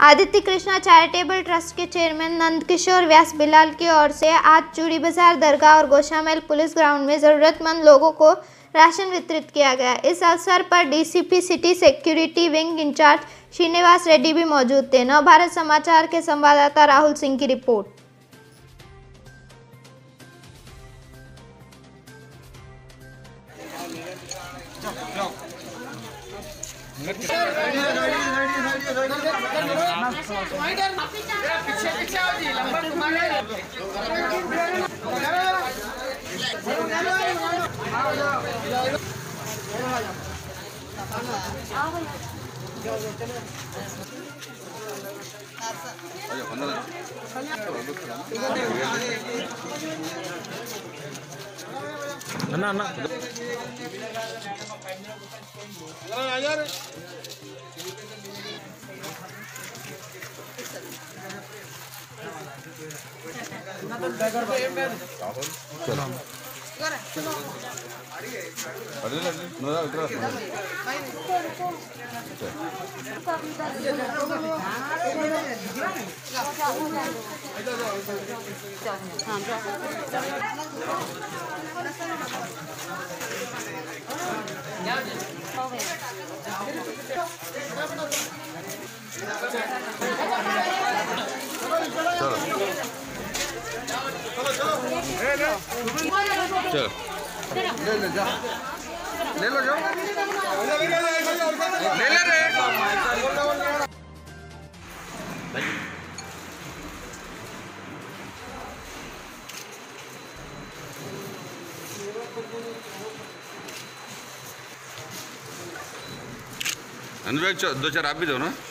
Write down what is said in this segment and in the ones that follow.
Aditya Krishna charitable trust के chairman Nandkishore Vyas Bilal की ओर से आज चूड़ी बाजार दरगाह और गोशामेल पुलिस ग्राउंड में जरूरतमंद लोगों को राशन वितरित किया गया। इस अवसर पर DCP city security wing incharge Srinivas Reddy भी मौजूद थे। नवभारत समाचार के संवाददाता राहुल सिंह की रिपोर्ट। ले लो जाओ ले ले रे। अनुराग दो चार आप भी दो ना।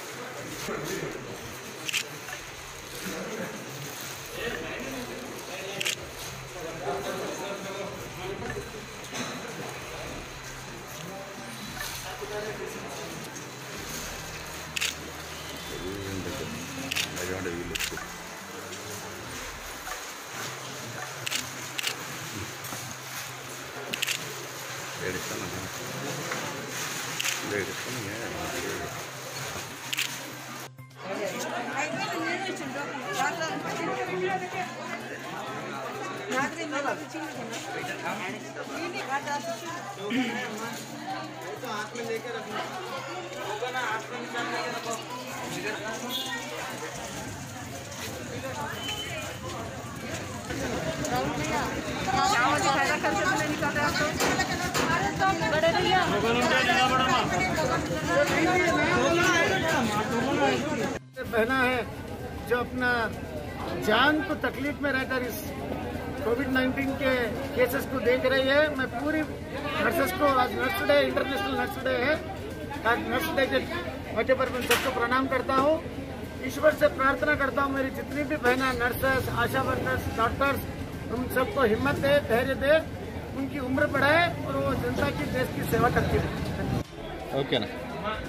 बहना है जो अपना जान को तकलीफ में रहकर इस कोविड-19 के केसेस को देख रही है। मैं पूरी नर्सेस को, आज nurse day, international nurse day है, आज नर्स डे के मौके पर मैं सबको प्रणाम करता हूँ। ईश्वर से प्रार्थना करता हूँ मेरी जितनी भी बहना नर्सेस, आशा वर्कर्स, डॉक्टर्स, उन सबको हिम्मत दे, धैर्य दे, उनकी उम्र बढ़ाए और वो जनता की, देश की सेवा करती रहे। ओके ना।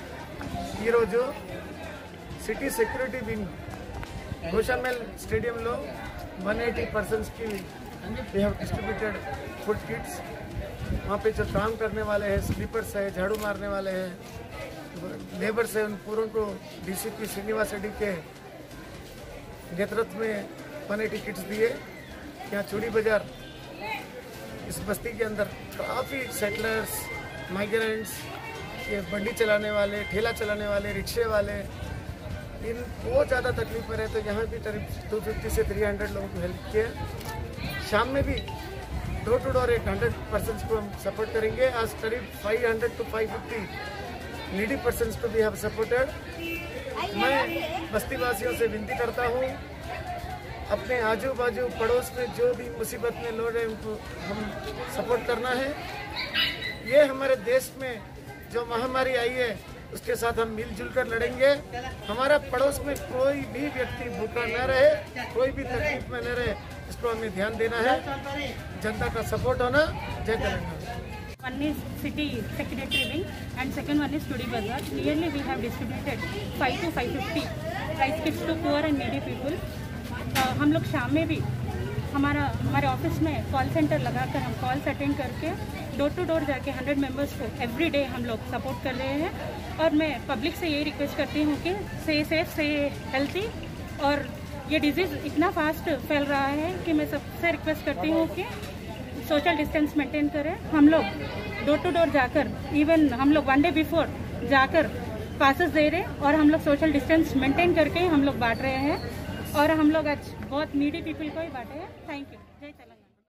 సిటీ సెక్యూరిటీ వింగ్ గోషామెల్ స్టేడియంలో 180 पर्सन्स की we have distributed food kits. वहाँ पे जो काम करने वाले हैं, स्लीपर्स है, झाड़ू मारने वाले हैं, लेबर्स है, उन पूरों को डीसीपी श्रीनिवास रेड्डी के नेतृत्व में 180 किट्स दिए। यहाँ चूड़ी बाजार इस बस्ती के अंदर काफ़ी सेटलर्स, माइग्रेंट्स, ये बंडी चलाने वाले, ठेला चलाने वाले, रिक्शे वाले, इन बहुत ज़्यादा तकलीफ में रहे, तो यहाँ भी करीब 250 से 300 लोगों को हेल्प किया। शाम में भी डोर टू डोर 100 पर्सन्स को हम सपोर्ट करेंगे। आज करीब 500 to 550 नीडी पर्सन्स को भी हम सपोर्टेड। मैं बस्ती वासियों से विनती करता हूँ, अपने आजू बाजू पड़ोस में जो भी मुसीबत में लोग हैं उनको हम सपोर्ट करना है। ये हमारे देश में जो महामारी आई है उसके साथ हम मिलजुल कर लड़ेंगे। हमारा पड़ोस में कोई भी व्यक्ति भूखा न रहे, कोई भी तकलीफ में न रहे, इसको हमें ध्यान देना है। जनता का सपोर्ट होना। जय Telangana. One is city secretary wing and second one is Chudi Bazaar. Nearly we have distributed 5 to 550 rice kits to poor and needy people. हम लोग शाम में भी हमारे ऑफिस में कॉल सेंटर लगाकर हम कॉल्स अटेंड करके डोर टू डोर जाके 100 मेंबर्स को एवरी डे हम लोग सपोर्ट कर रहे हैं। और मैं पब्लिक से ये रिक्वेस्ट करती हूँ कि से सेफ से हेल्थी, और ये डिजीज़ इतना फास्ट फैल रहा है कि मैं सबसे रिक्वेस्ट करती हूँ कि सोशल डिस्टेंस मेंटेन करें। हम लोग डोर टू डोर जाकर, इवन हम लोग 1 डे बिफोर जाकर पासेस दे रहे, और हम लोग सोशल डिस्टेंस मेंटेन करके हम लोग बांट रहे हैं, और हम लोग आज बहुत नीडी पीपल को ही बांटे हैं। Thank you. जय